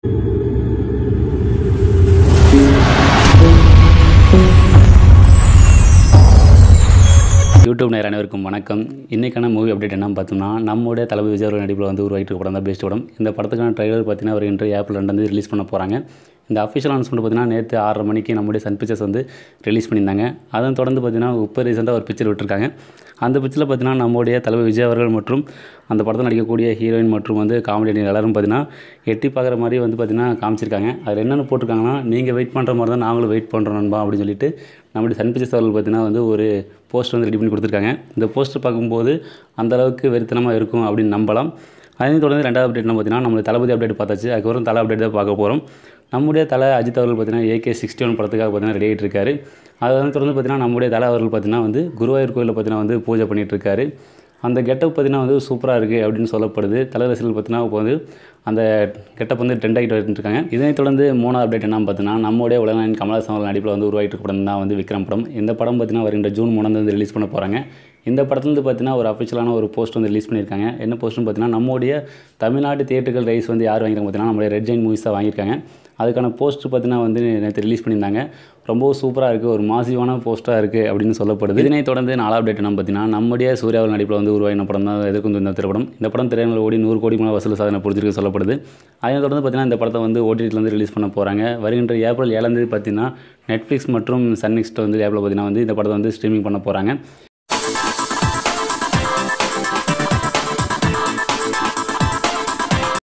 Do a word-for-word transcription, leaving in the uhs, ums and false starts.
YouTube நேயர் அனைவருக்கும் வணக்கம். இன்றைக்கான மூவி அப்டேட் என்னன்னு பார்த்தோம்னா, நம்முடைய தளபதி விஜய் அவர்கள் நடிப்பில் வந்து உருவாகிட்டு படம் தான் பெஸ்ட் படம். இந்த படத்துக்கான ட்ரைலர் பார்த்தீங்கன்னா வருகின்ற ஏப்ரல் ரெண்டாம் ரிலீஸ் பண்ண போகிறாங்க. இந்த அஃபிஷியல் அனௌன்ஸ்மெண்ட் பார்த்தீங்கன்னா நேற்று ஆறரை மணிக்கு நம்முடைய சன் பிக்சர்ஸ் வந்து ரிலீஸ் பண்ணியிருந்தாங்க. அதன் தொடர்ந்து பார்த்தீங்கன்னா இப்போ ரீசெண்டாக ஒரு பிக்சர் விட்டுருக்காங்க. அந்த பிக்சரில் பார்த்தீங்கன்னா நம்முடைய தளபதி விஜய் அவர்கள் மற்றும் அந்த படத்தில் நடிக்கக்கூடிய ஹீரோயின் மற்றும் வந்து காமெடியன் எல்லாரும் பார்த்தீங்கன்னா எட்டி பார்க்குற மாதிரி வந்து பார்த்தீங்கன்னா காமிச்சிருக்காங்க. அதில் என்னென்ன போட்டிருக்காங்கன்னா, நீங்கள் வெயிட் பண்ணுற மாதிரி தான் நாங்களும் வெயிட் பண்ணுறோம் நண்பா அப்படின்னு சொல்லிட்டு நம்முடைய சன் பிக்சர்ஸ் அவர்கள் பார்த்தீங்கன்னா வந்து ஒரு போஸ்டர் வந்து ரெடி பண்ணி கொடுத்துருக்காங்க. இந்த போஸ்டர் பார்க்கும்போது அந்தளவுக்கு வெறித்தனமாக இருக்கும் அப்படின்னு நம்பலாம். அதையும் தொடர்ந்து ரெண்டாவது அப்டேட் என்ன பார்த்தீங்கன்னா, நம்மளுடைய தளபதி அப்டேட் பார்த்தாச்சு. அதுக்கப்புறம் தலை அப்டேட் தான் பார்க்க போகிறோம். நம்முடைய தலை அஜித் அவர்கள் பார்த்தீங்கன்னா ஏகே சிக்ஸ்டி ஒன் படத்துக்காக பார்த்தீங்கன்னா ரெடி ஆகிட்டு இருக்காரு. அதை வந்து தொடர்ந்து பார்த்தீங்கன்னா நம்முடைய தலை அவர்கள் பார்த்தீங்கன்னா வந்து குருவாயூர் கோயிலில் பார்த்தீங்கன்னா வந்து பூஜை பண்ணிகிட்டு இருக்காரு. அந்த கெட்டப் பார்த்தீங்கன்னா வந்து சூப்பராக இருக்குது அப்படின்னு சொல்லப்படுது. தலை ரசிகர்கள் பார்த்தீங்கன்னா இப்போ வந்து அந்த கெட்டப் வந்து ட்ரெண்ட் ஆகிட்டு வந்துருக்காங்க. இதனைத் தொடர்ந்து மூணாவது அப்டேட் என்னன்னு பார்த்தீங்கன்னா, நம்முடைய உலகநாயகன் கமலஹாசன் அவர்கள் நடிப்பில் வந்து உருவாகிட்டு படம் தான் வந்து விக்ரம் படம். இந்த படம் பார்த்தீங்கன்னா வருகின்ற ஜூன் மூணாம் தேதி ரிலீஸ் பண்ண போகிறாங்க. இந்த படத்துலேருந்து பார்த்தீங்கன்னா ஒரு அஃபிஷியலான ஒரு போஸ்ட் வந்து ரிலீஸ் பண்ணியிருக்காங்க. என்ன போஸ்ட்னு பார்த்தீங்கன்னா, நம்முடைய தமிழ்நாட்டு தியேட்டர்கள் ரைஸ் வந்து யார் வாங்கியிருக்காங்க பார்த்தீங்கன்னா நம்மளுடைய ரெட் ஜெயின் மூவிஸ் தான் வாங்கியிருக்காங்க. அதுக்கான போஸ்ட் பார்த்தீங்கன்னா வந்து நேற்று ரிலீஸ் பண்ணியிருந்தாங்க. ரொம்ப சூப்பராக இருக்குது, ஒரு மாசிவான போஸ்ட்டாக இருக்குது அப்படின்னு சொல்லப்படுது. இதனை தொடர்ந்து நாலாவது அப்டேட் என்ன பார்த்தீங்கன்னா, நம்முடைய சூர்யா அவர்கள் நடிப்பில் வந்து உருவாகின படம் தான் எதிர்க்கும் இந்த திரைப்படம். இந்த படம் திரையரங்கில் ஓடி நூறு கோடி மேலே வசூல் சாதனை புரிஞ்சிருக்கு சொல்லப்படுது. அதை தொடர்ந்து பார்த்தீங்கன்னா இந்த படத்தை வந்து ஓடிடியில் வந்து ரிலீஸ் பண்ண போகிறாங்க. வருகின்ற ஏப்ரல் ஏழாம் தேதி பார்த்தீங்கன்னா நெட்ஃப்ளிக்ஸ் மற்றும் சன் நெக்ஸ்ட் வந்து ஏப்ரல் பார்த்தீங்கன்னா வந்து இந்த படத்தை வந்து ஸ்ட்ரீமிங் பண்ண போகிறாங்க.